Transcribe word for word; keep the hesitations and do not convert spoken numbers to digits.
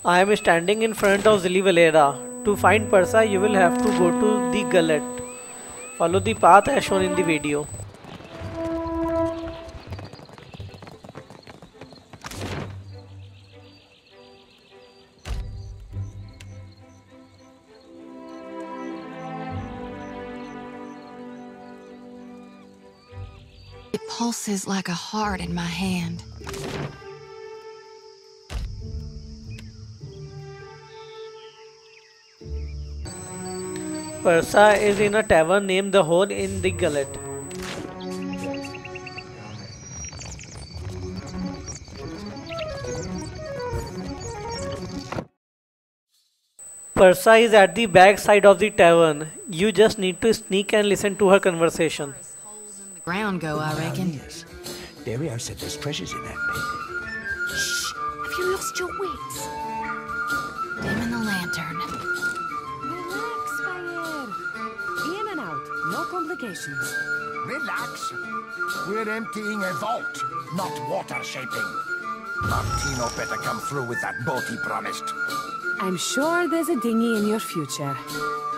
I am standing in front of ZIli. To find Persa, you will have to go to the Gullet. Follow the path as shown in the video. It pulses like a heart in my hand. Persa is in a tavern named the Hole in the Gullet. Persa is at the back side of the tavern. You just need to sneak and listen to her conversation. Holes in the ground go, I reckon. Yes. Dario said there's treasures in that pit. Shh! Have you lost your wits? Dim in the lantern. Relax, Fire. In and out, no complications. Relax. We're emptying a vault, not water shaping. Martino better come through with that boat he promised. I'm sure there's a dinghy in your future.